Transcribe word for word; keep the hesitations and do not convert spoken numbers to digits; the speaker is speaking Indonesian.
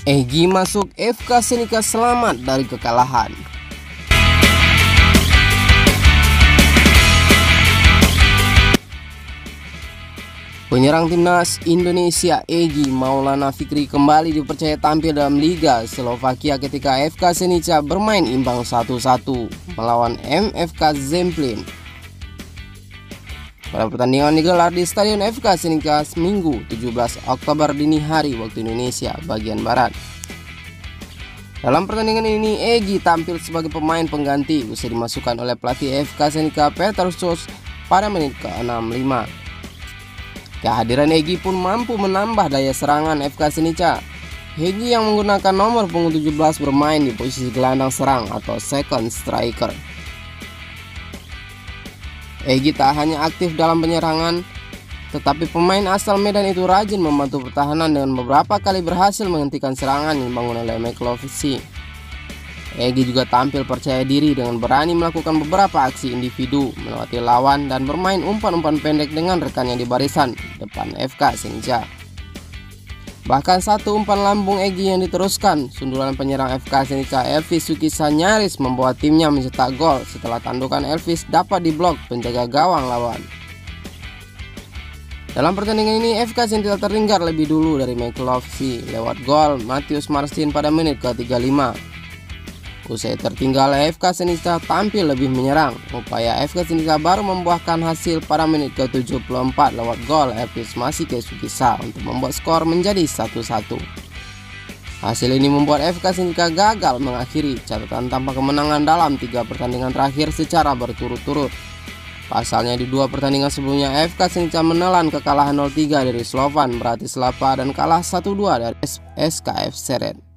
Egy masuk F K Senica selamat dari kekalahan. Penyerang timnas Indonesia Egy Maulana Fikri kembali dipercaya tampil dalam Liga Slovakia ketika F K Senica bermain imbang satu satu melawan M F K Zemplín. Pada pertandingan digelar di Stadion F K Senica Minggu tujuh belas Oktober dini hari waktu Indonesia bagian Barat. Dalam pertandingan ini Egy tampil sebagai pemain pengganti usai dimasukkan oleh pelatih F K Senica Petar Sos pada menit ke enam puluh lima. Kehadiran Egy pun mampu menambah daya serangan F K Senica. Egy yang menggunakan nomor punggung tujuh belas bermain di posisi gelandang serang atau second striker. Egy tak hanya aktif dalam penyerangan, tetapi pemain asal Medan itu rajin membantu pertahanan dengan beberapa kali berhasil menghentikan serangan yang dibangun oleh Meklovci. Egy juga tampil percaya diri dengan berani melakukan beberapa aksi individu, melewati lawan dan bermain umpan-umpan pendek dengan rekannya di barisan depan F K Senica. Bahkan satu umpan lambung Egy yang diteruskan, sundulan penyerang F K Senica Elvis Sukisa nyaris membawa timnya mencetak gol setelah tandukan Elvis dapat diblok penjaga gawang lawan. Dalam pertandingan ini F K Senica tertinggal lebih dulu dari Meklovci lewat gol Matius Marcin pada menit ke tiga puluh lima. Usai tertinggal, F K Senica tampil lebih menyerang. Upaya F K Senica baru membuahkan hasil pada menit ke tujuh puluh empat lewat gol Elvis Masike Sukisa untuk membuat skor menjadi satu satu. Hasil ini membuat F K Senica gagal mengakhiri catatan tanpa kemenangan dalam tiga pertandingan terakhir secara berturut-turut. Pasalnya di dua pertandingan sebelumnya F K Senica menelan kekalahan nol tiga dari Slovan Bratislava dan kalah satu dua dari S K F Seret.